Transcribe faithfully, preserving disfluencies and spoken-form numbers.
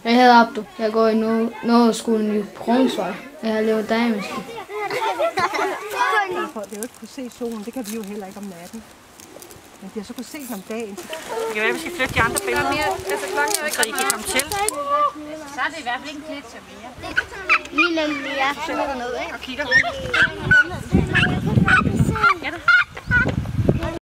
Jeg hedder Abdu. Jeg går i Nådeskolen i Brundsvej. Jeg har lavet dagemaskine. Det er jo ikke kunne se solen, det kan vi jo heller ikke om natten. Men de har så kunne se den om dagen. Det kan være, at vi skal flytte de andre billeder, så I kan komme til. Så er det i hvert fald ikke en klitscher mere. Lige nemlig, ja. Så sætter der noget af og kigger. Ja,